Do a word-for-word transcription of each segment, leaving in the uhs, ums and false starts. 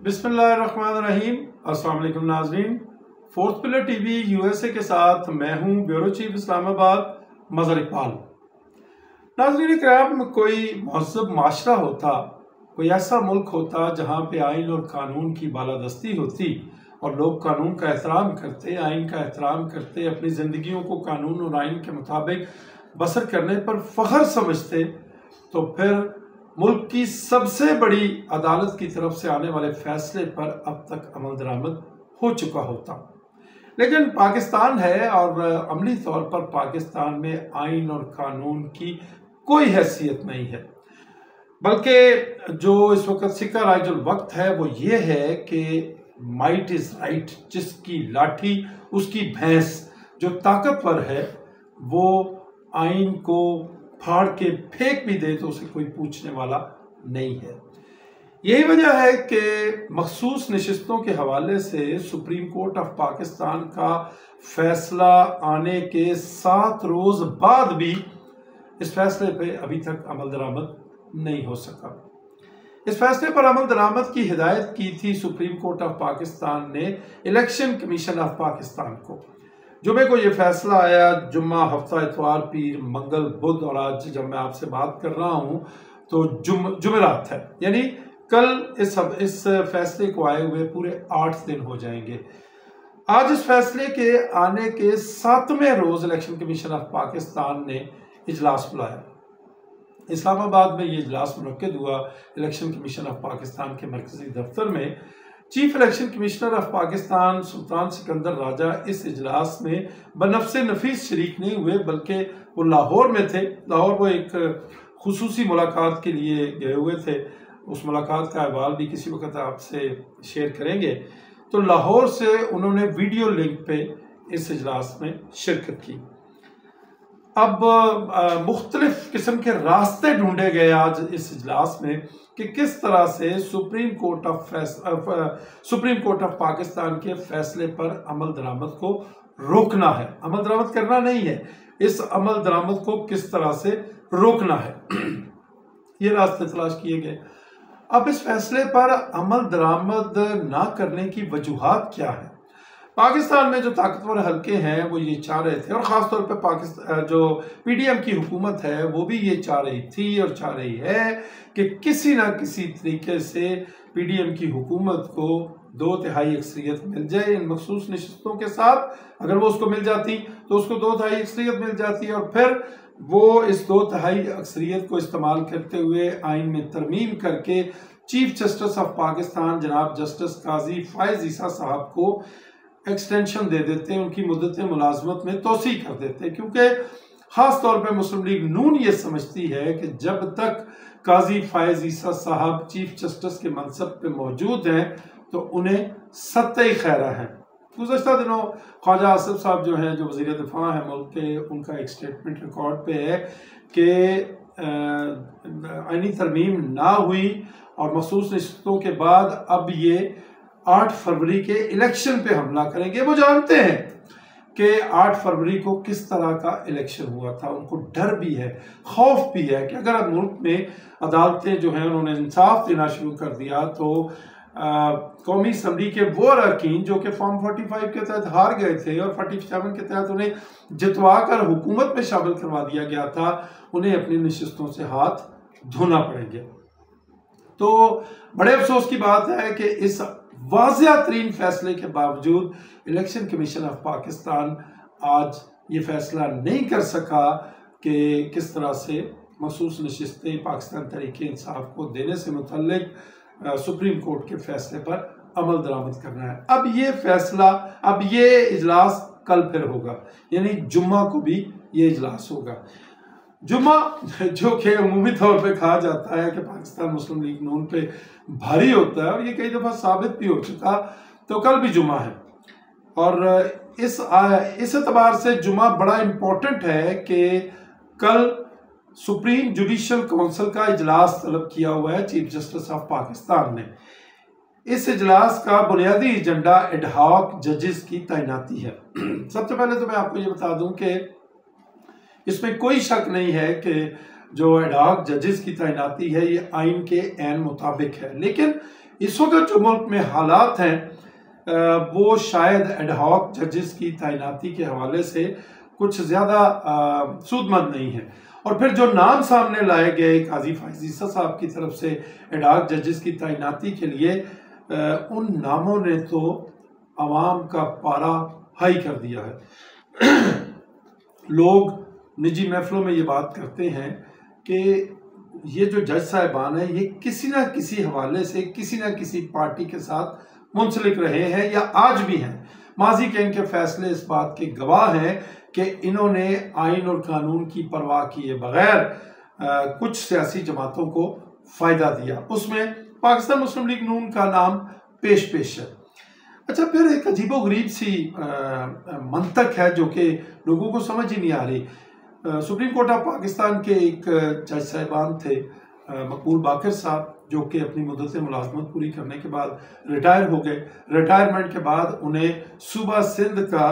बिस्मिल्लाहिर्रहमानिर्रहीम। अस्सलाम वालेकुम नाज़रीन। फोर्थ पिलर टीवी यूएसए के साथ मैं हूं ब्यूरो चीफ इस्लामाबाद मज़हर इकबाल। नाज़रीन इकराम, कोई महज़ब माशरा होता, कोई ऐसा मुल्क होता जहां पे आइन और कानून की बालादस्ती होती और लोग कानून का एहतराम करते, आइन का एहतराम करते, अपनी ज़िंदगियों को कानून और आइन के मुताबिक बसर करने पर फ़ख्र समझते, तो फिर मुल्क की सबसे बड़ी अदालत की तरफ से आने वाले फैसले पर अब तक अमल दरामद हो चुका होता। लेकिन पाकिस्तान है और अमली तौर पर पाकिस्तान में आइन और कानून की कोई हैसियत नहीं है, बल्कि जो इस वक्त सिक्का राजुल वक्त है वो ये है कि माइट इज राइट, जिसकी लाठी उसकी भैंस। जो ताकतवर है वो आइन को फाड़ के फेंक भी दे तो उसे कोई पूछने वाला नहीं है। यही वजह है कि मखसूस नशिस्तों के हवाले से सुप्रीम कोर्ट ऑफ पाकिस्तान का फैसला आने के सात रोज बाद भी इस फैसले पे अभी तक अमल दरामद नहीं हो सका। इस फैसले पर अमल दरामद की हिदायत की थी सुप्रीम कोर्ट ऑफ पाकिस्तान ने इलेक्शन कमीशन ऑफ पाकिस्तान को। जुमे को ये फैसला आया, जुम्मा, हफ्ता, इतवार, पीर, मंगल, बुध और आज जब मैं आपसे बात कर रहा हूं तो जुम जुमेरात है, यानी कल इस इस फैसले को आए हुए पूरे आठ दिन हो जाएंगे। आज इस फैसले के आने के सातवें रोज इलेक्शन कमीशन ऑफ पाकिस्तान ने इजलास बुलाया। इस्लामाबाद में ये इजलास मुनक्किद हुआ इलेक्शन कमीशन ऑफ पाकिस्तान के मरकजी दफ्तर में। Chief election commissioner of Pakistan Sultan Sikandar Raja इस इजलास में बनफ्से नफीस शरीक नहीं हुए, बल्कि वो लाहौर में थे। लाहौर वो एक खुसूसी मुलाकात के लिए गए हुए थे। उस मुलाकात का अहवाल भी किसी वक्त आपसे शेयर करेंगे। तो लाहौर से उन्होंने वीडियो लिंक पे इस इजलास में शिरकत की। अब मुख्तलिफ किस्म के रास्ते ढूंढे गए आज इस इजलास में कि किस तरह से supreme court of supreme court of Pakistan के फैसले पर अमल दरामद को रोकना है। अमल दरामद करना नहीं है, इस अमल दरामद को किस तरह से रोकना है, ये रास्ते तलाश किए गए। अब इस फैसले पर अमल दरामद ना करने की वजूहात क्या है? पाकिस्तान में जो ताकतवर हल्के हैं वो ये चाह रहे थे, और ख़ासतौर पर पाकिस्तान जो पीडीएम की हुकूमत है वो भी ये चाह रही थी और चाह रही है कि किसी ना किसी तरीके से पीडीएम की हुकूमत को दो तिहाई अक्सरियत मिल जाए इन मखसूस नशिस्तों के साथ। अगर वो उसको मिल जाती तो उसको दो तिहाई अक्सरियत मिल जाती और फिर वो इस दो तिहाई अक्सरियत को इस्तेमाल करते हुए आइन में तरमीम करके चीफ जस्टिस ऑफ पाकिस्तान जनाब जस्टिस काजी फायज ईसा साहब को एक्सटेंशन दे देते, उनकी मुद्दत मुलाजमत में तोसी कर देते। क्योंकि खास तौर पे मुस्लिम लीग नून ये समझती है कि जब तक काजी फायज ईसा साहब चीफ जस्टिस के मनसब पे मौजूद हैं तो उन्हें सत्ते खैरा है। गुज़श्ता दिनों ख्वाजा आसिफ साहब जो हैं, जो वज़ीर दिफा हैं मुल्क के, उनका एक स्टेटमेंट रिकॉर्ड पे है कि आईनी तरमीम ना हुई और मखसूस नशिस्तों के बाद अब ये आठ फरवरी के इलेक्शन पे हमला करेंगे। वो जानते हैं कि आठ फरवरी को किस तरह का इलेक्शन हुआ था, उनको डर भी है, खौफ भी है कि अगर अब मुल्क में अदालतें जो हैं उन्होंने इंसाफ देना शुरू कर दिया तो कौमी असम्बली के वो अरकान जो कि फॉर्म पैंतालीस के तहत हार गए थे और सैंतालीस के तहत उन्हें जितवा कर हुकूमत में शामिल करवा दिया गया था, उन्हें अपनी नशिस्तों से हाथ धोना पड़ेंगे। तो बड़े अफसोस की बात है कि इस वाज़िया तरीन फैसले के बावजूद इलेक्शन कमीशन ऑफ पाकिस्तान आज ये फैसला नहीं कर सका कि किस तरह से मखसूस नशिस्तें पाकिस्तान तहरीक इंसाफ को देने से मुतल्लिक सुप्रीम कोर्ट के फैसले पर अमल दरामद करना है। अब ये फैसला, अब ये इजलास कल फिर होगा, यानी जुम्मा को भी ये इजलास होगा। जुम्मा जो कि अमूमी तौर पे कहा जाता है कि पाकिस्तान मुस्लिम लीग नून पे भारी होता है और ये कई दफ़ा साबित भी हो चुका, तो कल भी जुम्मा है। और इस इस एतबार से जुम्मा बड़ा इम्पोर्टेंट है कि कल सुप्रीम जुडिशल काउंसिल का इजलास तलब किया हुआ है चीफ जस्टिस ऑफ पाकिस्तान ने। इस इजलास का बुनियादी एजेंडा एडहॉक जजेस की तैनाती है। सबसे पहले तो मैं आपको ये बता दूं कि इसमें कोई शक नहीं है कि जो एडहॉक जजेस की तैनाती है ये आइन के ऐन मुताबिक है, लेकिन इस वक्त जो मुल्क में हालात हैं वो शायद एडहॉक जजेस की तैनाती के हवाले से कुछ ज़्यादा सूदमंद नहीं है। और फिर जो नाम सामने लाए गए काजी फाइज ईसा साहब की तरफ से एडहॉक जजेस की तैनाती के लिए, उन नामों ने तो आवाम का पारा हाई कर दिया है। लोग निजी महफिलों में ये बात करते हैं कि ये जो जज साहिबान हैं ये किसी ना किसी हवाले से किसी ना किसी पार्टी के साथ मुंसलिक रहे हैं या आज भी हैं। माजी के इनके फैसले इस बात के गवाह हैं कि इन्होंने आइन और कानून की परवाह किए बगैर आ, कुछ सियासी जमातों को फ़ायदा दिया। उसमें पाकिस्तान मुस्लिम लीग नून का नाम पेश पेश है। अच्छा, फिर एक अजीबोगरीब सी आ, मंतक है जो कि लोगों को समझ ही नहीं आ रही। सुप्रीम कोर्ट ऑफ पाकिस्तान के एक जज साहिबान थे मकबूल बाकर साहब, जो कि अपनी मुद्दत मुलाजमत पूरी करने के बाद रिटायर हो गए। रिटायरमेंट के बाद उन्हें सूबा सिंध का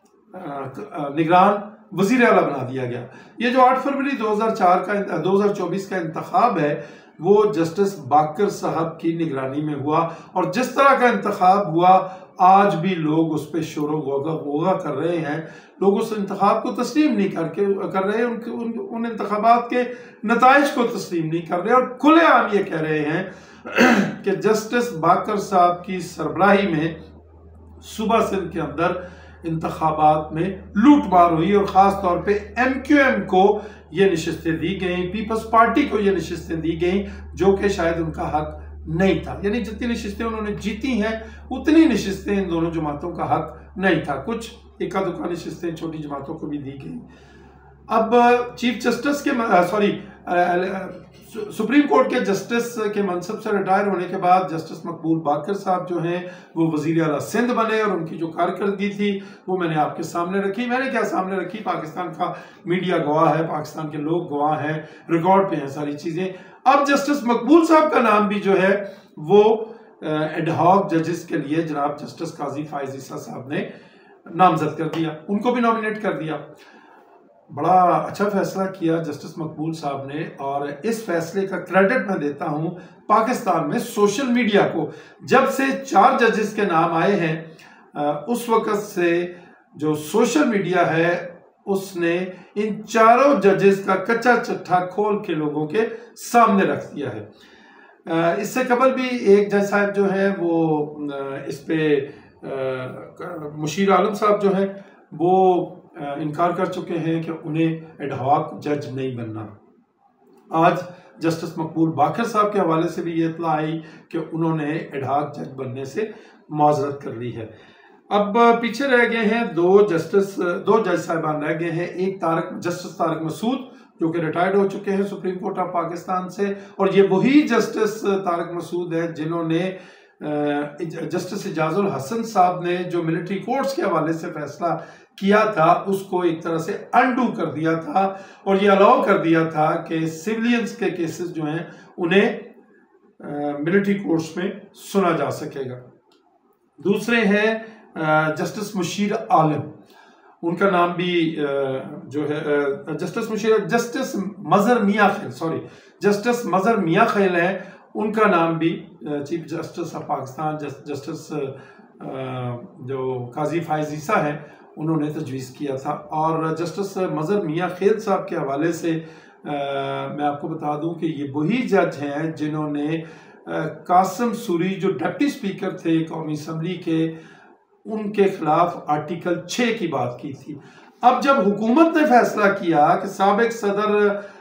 निगरान वजीर आला बना दिया गया। ये जो आठ फरवरी दो हज़ार चार का दो हज़ार चौबीस का इंतखाब है वो जस्टिस बाकर साहब की निगरानी में हुआ, और जिस तरह का इंतखाब हुआ आज भी लोग उस पर शोर गोगा कर रहे हैं। लोग उस इंतखाब को तस्लीम नहीं करके कर रहे उनके उन, उन इंतखाबात के नताइज को तस्लीम नहीं कर रहे, और खुलेआम ये कह रहे हैं कि जस्टिस बाकर साहब की सरबराही में सूबा सिंध के अंदर इंतखाबात में लूट मार हुई, और ख़ास तौर पे एम क्यू एम को ये नशिस्तें दी गई, पीपल्स पार्टी को ये नशिस्तें दी गई जो कि शायद उनका हक नहीं था। यानी जितनी नशिस्तें उन्होंने जीती हैं उतनी नशिस्तें इन दोनों जमातों का हक नहीं था। कुछ इक्का दुक्का नशिस्तें छोटी जमातों को भी दी गई। अब चीफ जस्टिस के सॉरी सुप्रीम कोर्ट के जस्टिस के मनसब से रिटायर होने के बाद जस्टिस मकबूल बाकर साहब जो हैं वो वजीर आला सिंध बने, और उनकी जो कारकर्दगी थी वो मैंने आपके सामने रखी। मैंने क्या सामने रखी, पाकिस्तान का मीडिया गवाह है, पाकिस्तान के लोग गवाह हैं, रिकॉर्ड पे हैं सारी चीज़ें। अब जस्टिस मकबूल साहब का नाम भी जो है वो एडहॉक जजेस के लिए जनाब जस्टिस काजी फाइज ईसा साहब ने नामजद कर दिया, उनको भी नॉमिनेट कर दिया। बड़ा अच्छा फैसला किया जस्टिस मकबूल साहब ने, और इस फैसले का क्रेडिट मैं देता हूं पाकिस्तान में सोशल मीडिया को। जब से चार जजेस के नाम आए हैं उस वक्त से जो सोशल मीडिया है उसने इन चारों जजेस का कच्चा चिट्ठा खोल के लोगों के सामने रख दिया है। इससे कबल भी एक जज साहब जो है वो इस पे मुशीर आलम साहब जो है वो इनकार कर चुके हैं कि उन्हें एडहॉक जज नहीं बनना। आज जस्टिस मकबूल बाकर साहब के हवाले से भी ये इत्तला आई कि उन्होंने एडहॉक जज बनने से माजरत कर ली है। अब पीछे रह गए हैं दो जस्टिस दो जज साहिबान रह गए हैं। एक तारक जस्टिस तारक मसूद जो कि रिटायर्ड हो चुके हैं सुप्रीम कोर्ट ऑफ पाकिस्तान से, और ये वही जस्टिस तारक मसूद है जिन्होंने जस्टिस इजाजुल हसन साहब ने जो मिलिट्री कोर्ट्स के हवाले से फैसला किया था उसको एक तरह से अनडू कर दिया था, और ये अलाउ कर दिया था कि सिविलियंस के केसेस जो हैं उन्हें मिलिट्री कोर्ट्स में सुना जा सकेगा। दूसरे हैं जस्टिस मुशीर आलम, उनका नाम भी जो है justice Mushir justice Mazhar Mian Khel sorry justice Mazhar Mian खैल है, उनका नाम भी chief justice of Pakistan justice जो काजी फाइज ईसा है उन्होंने तजवीज़ किया था। और जस्टिस मजहर मियां खैल साहब के हवाले से आ, मैं आपको बता दूं कि ये वही जज हैं जिन्होंने कासिम सूरी जो डिप्टी स्पीकर थे कौमी असम्बली के, उनके खिलाफ आर्टिकल छः की बात की थी। अब जब हुकूमत ने फैसला किया कि साबिक सदर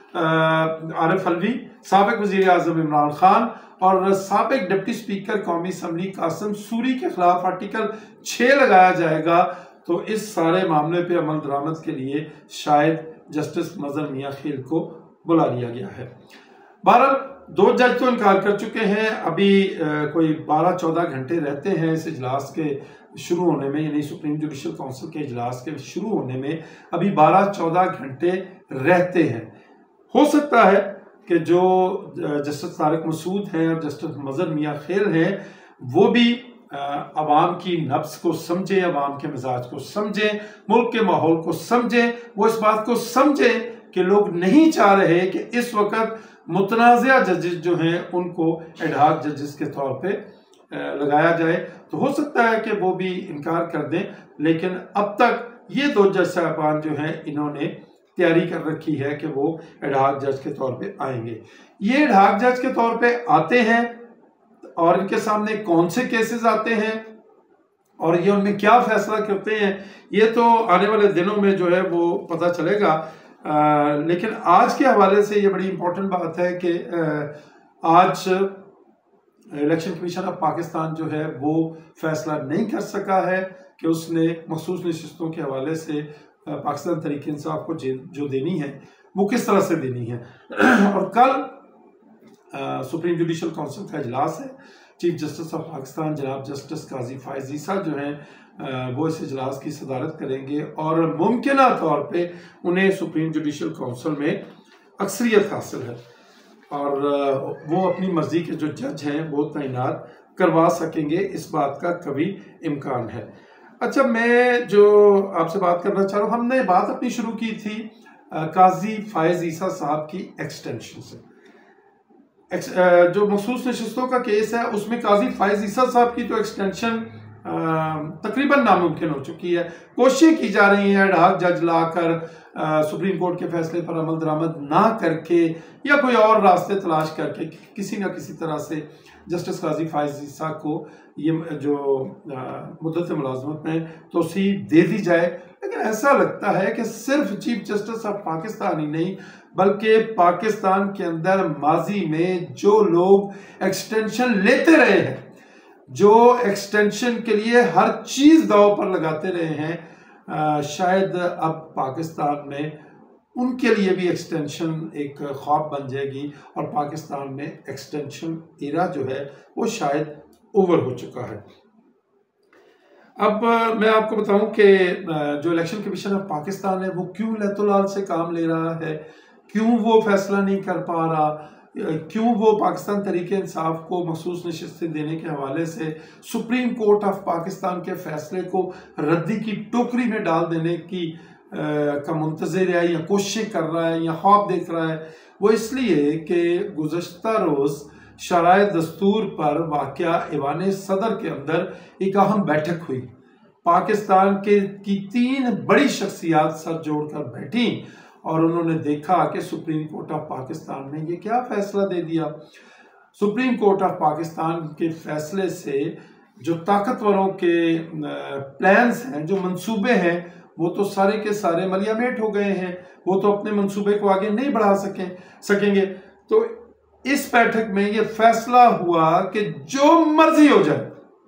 आरिफ अलवी, साबिक वजीर आज़म इमरान खान और साबिक डिप्टी स्पीकर कौमी असम्बली कासिम सूरी के खिलाफ आर्टिकल छः लगाया जाएगा, तो इस सारे मामले पे अमल दरामद के लिए शायद जस्टिस मजहर मियां खैल को बुला लिया गया है। बहरहाल दो जज तो इनकार कर चुके हैं। अभी आ, कोई बारह चौदह घंटे रहते हैं इस इजलास के शुरू होने में, यानी सुप्रीम जुडिशल काउंसिल के इजलास के शुरू होने में अभी बारह चौदह घंटे रहते हैं। हो सकता है कि जो जस्टिस तारिक मसूद हैं और जस्टिस मजहर मियां खैल हैं वो भी अवाम की नब्ज को समझे, अवाम के मिजाज को समझे, मुल्क के माहौल को समझे, वो इस बात को समझे कि लोग नहीं चाह रहे कि इस वक्त मुतनाज़िया जजेस जो हैं उनको एडहॉक जजेस के तौर पे लगाया जाए तो हो सकता है कि वो भी इनकार कर दें, लेकिन अब तक ये दो जज साहबान जो हैं इन्होंने तैयारी कर रखी है कि वो एडहॉक जज के तौर पे आएंगे। ये एडहॉक जज के तौर पे आते हैं और इनके सामने कौन से केसेस आते हैं और ये उनमें क्या फैसला करते हैं, ये तो आने वाले दिनों में जो है वो पता चलेगा। आ, लेकिन आज के हवाले से ये बड़ी इंपॉर्टेंट बात है कि आज इलेक्शन कमीशन ऑफ पाकिस्तान जो है वो फैसला नहीं कर सका है कि उसने मखसूस नशिस्तों के हवाले से पाकिस्तान तहरीक इंसाफ को जो देनी है वो किस तरह से देनी है। और कल सुप्रीम जुडिशल काउंसिल का इजलास है। चीफ जस्टिस ऑफ पाकिस्तान जनाब जस्टिस काजी फायज ईसा जो हैं वो इस इजलास की सदारत करेंगे और मुमकिन तौर पे उन्हें सुप्रीम जुडिशल काउंसिल में अक्सरियत हासिल है और वो अपनी मर्जी के जो जज हैं वो तैनात करवा सकेंगे, इस बात का कभी इम्कान है। अच्छा, मैं जो आपसे बात करना चाह रहा हूँ, हमने बात अपनी शुरू की थी काजी फायज ईसा साहब की एक्सटेंशन से। जो मखसूस नशिस्तों का केस है उसमें काजी फायज ईसा साहब की तो एक्सटेंशन तकरीबन नामुमकिन हो चुकी है। कोशिशें की जा रही हैं एडहॉक जज लाकर सुप्रीम कोर्ट के फैसले पर अमल दरामद ना करके या कोई और रास्ते तलाश करके किसी न किसी तरह से जस्टिस काजी फायज ईसा को ये जो मुद्दत मुलाजमत में तोसी दे दी जाए। लेकिन ऐसा लगता है कि सिर्फ चीफ जस्टिस ऑफ पाकिस्तान ही नहीं बल्कि पाकिस्तान के अंदर माजी में जो लोग एक्सटेंशन लेते रहे हैं, जो एक्सटेंशन के लिए हर चीज दांव पर लगाते रहे हैं, आ, शायद अब पाकिस्तान में उनके लिए भी एक्सटेंशन एक ख्वाब बन जाएगी और पाकिस्तान में एक्सटेंशन एरा जो है वो शायद ओवर हो चुका है। अब मैं आपको बताऊं कि जो इलेक्शन कमीशन ऑफ पाकिस्तान है वो क्यों लैतुलाल से काम ले रहा है, क्यों वो फैसला नहीं कर पा रहा, क्यों वो पाकिस्तान तहरीक इंसाफ को मखसूस नशिस्तें देने के हवाले से सुप्रीम कोर्ट ऑफ पाकिस्तान के फैसले को रद्दी की टोकरी में डाल देने की आ, का मुंतज़िर है या कोशिश कर रहा है या ख्वाब देख रहा है। वो इसलिए कि गुज़श्ता रोज़ शराय दस्तूर पर वाक़या ईवान सदर के अंदर एक अहम बैठक हुई। पाकिस्तान के की तीन बड़ी शख्सियात सर जोड़कर बैठी और उन्होंने देखा कि सुप्रीम कोर्ट ऑफ पाकिस्तान ने ये क्या फैसला दे दिया। सुप्रीम कोर्ट ऑफ पाकिस्तान के फैसले से जो ताकतवरों के प्लान्स हैं, जो मंसूबे हैं, वो तो सारे के सारे मलियामेट हो गए हैं, वो तो अपने मंसूबे को आगे नहीं बढ़ा सके सकेंगे। तो इस बैठक में ये फैसला हुआ कि जो मर्जी हो जाए,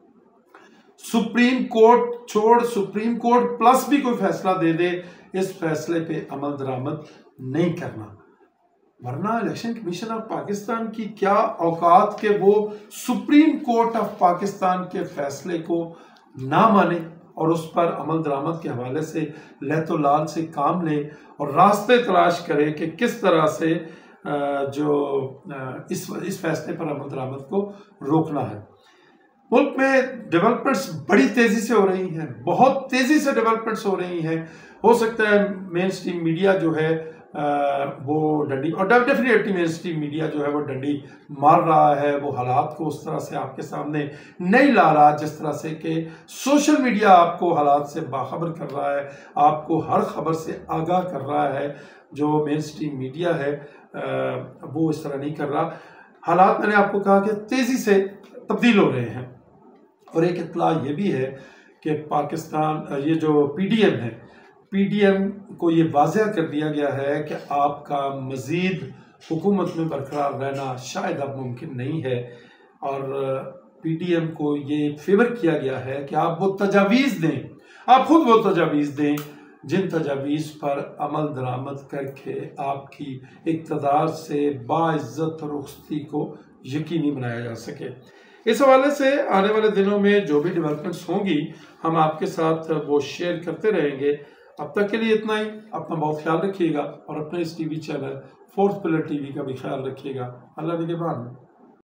सुप्रीम कोर्ट छोड़ सुप्रीम कोर्ट प्लस भी कोई फैसला दे दे, इस फैसले पे अमल दरामद नहीं करना। वरना इलेक्शन कमीशन ऑफ पाकिस्तान की क्या औकात के वो सुप्रीम कोर्ट ऑफ पाकिस्तान के फैसले को ना माने और उस पर अमल दरामद के हवाले से लहतो लाल से काम ले और रास्ते तलाश करे कि किस तरह से जो इस इस फैसले पर अमल दरामद को रोकना है। मुल्क में डेवलपमेंट्स बड़ी तेजी से हो रही हैं, बहुत तेजी से डेवलपमेंट्स हो रही हैं। हो सकता है मेन स्ट्रीम मीडिया जो है आ, वो डंडी और डेफिनेटली मेन स्ट्रीम मीडिया जो है वो डंडी मार रहा है, वो हालात को उस तरह से आपके सामने नहीं ला रहा जिस तरह से कि सोशल मीडिया आपको हालात से बाखबर कर रहा है, आपको हर खबर से आगाह कर रहा है। जो मेन स्ट्रीम मीडिया है आ, वो इस तरह नहीं कर रहा। हालात मैंने आपको कहा कि तेजी से तब्दील हो रहे हैं। और एक इत्तला ये भी है कि पाकिस्तान ये जो पीडीएम है, पीडीएम को ये वाज़ह कर दिया गया है कि आपका मज़ीद हुकूमत में बरकरार रहना शायद अब मुमकिन नहीं है और पीडीएम को ये फेवर किया गया है कि आप वो तजावीज़ दें, आप खुद वो तजावीज़ दें जिन तजावीज़ पर अमल दरामद करके आपकी इक़्तिदार से बाइज़्ज़त रुख़्सती को यकीनी बनाया जा सके। इस हवाले से आने वाले दिनों में जो भी डेवलपमेंट्स होंगी हम आपके साथ वो शेयर करते रहेंगे। अब तक के लिए इतना ही। अपना बहुत ख्याल रखिएगा और अपने इस TV channel fourth pillar TV का भी ख्याल रखिएगा। अल्लाह निगहबान।